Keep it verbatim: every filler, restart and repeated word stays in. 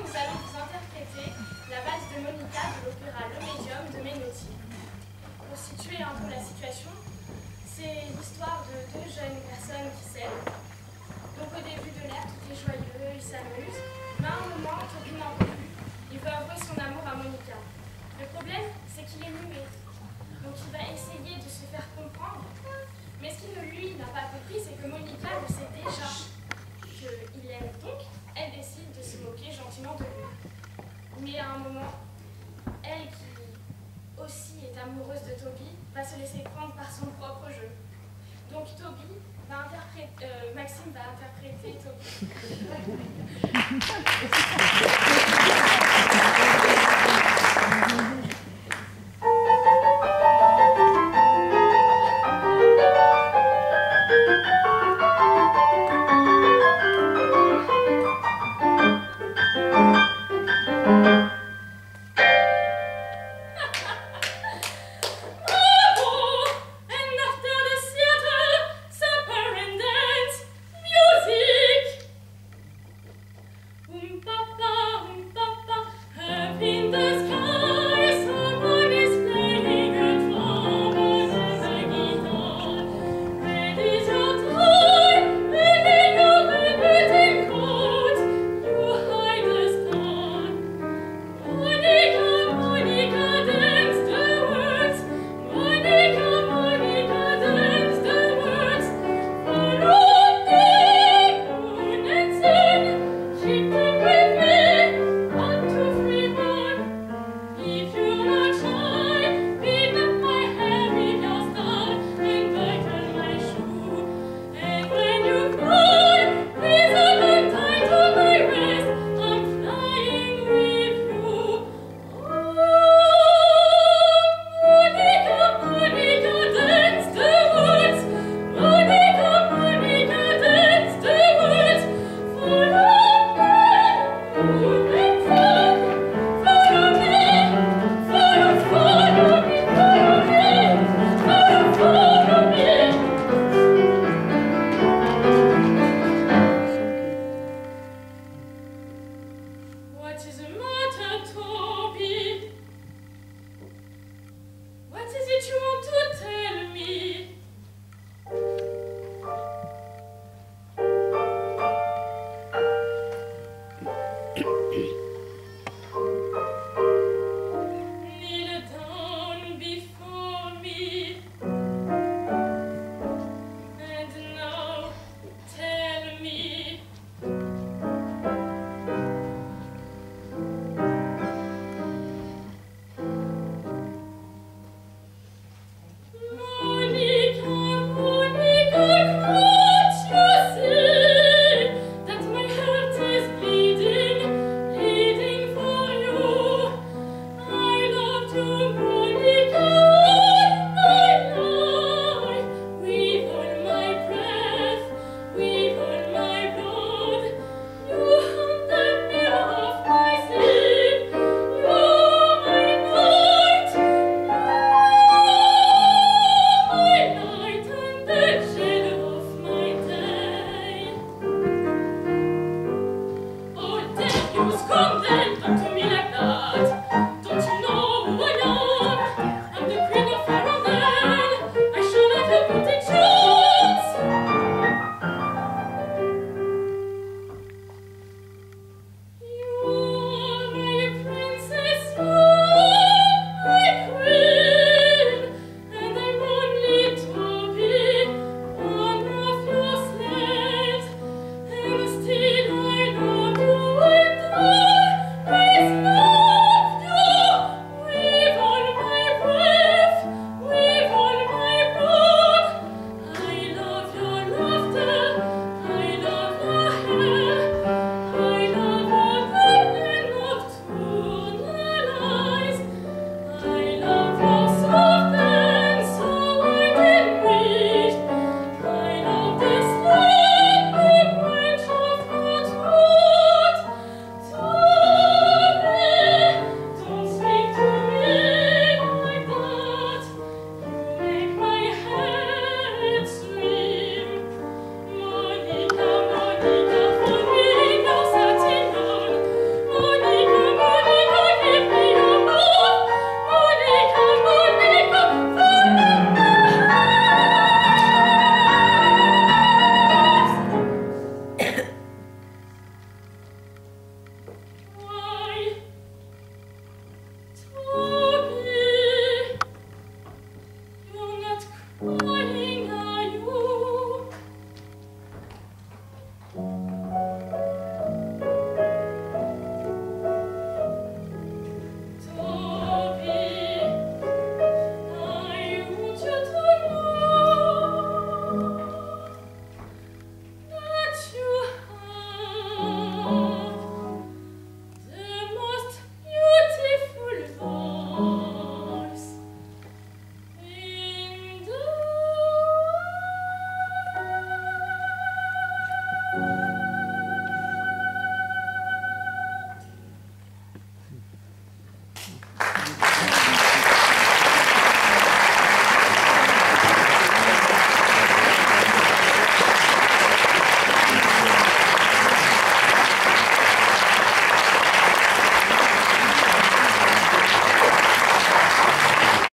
nous allons vous interpréter la valse de Monica de l'opéra Le Médium de Menotti. Pour situer un peu la situation, c'est l'histoire de deux jeunes personnes qui s'aiment. Donc au début de l'air, tout est joyeux, ils s'amusent. Mais à un moment, Toby n'en peut plus. Il veut avouer son amour à Monica. Le problème, c'est qu'il est muet. Donc il va essayer de se faire comprendre. Mais ce qu'il lui n'a pas compris, c'est que Monica le sait déjà qu'il aime. Donc, elle décide de se moquer gentiment de lui. Mais à un moment, elle qui aussi est amoureuse de Toby va se laisser prendre par son propre jeu. Donc Toby va interpréter, euh, Maxime va interpréter Toby. It was cold.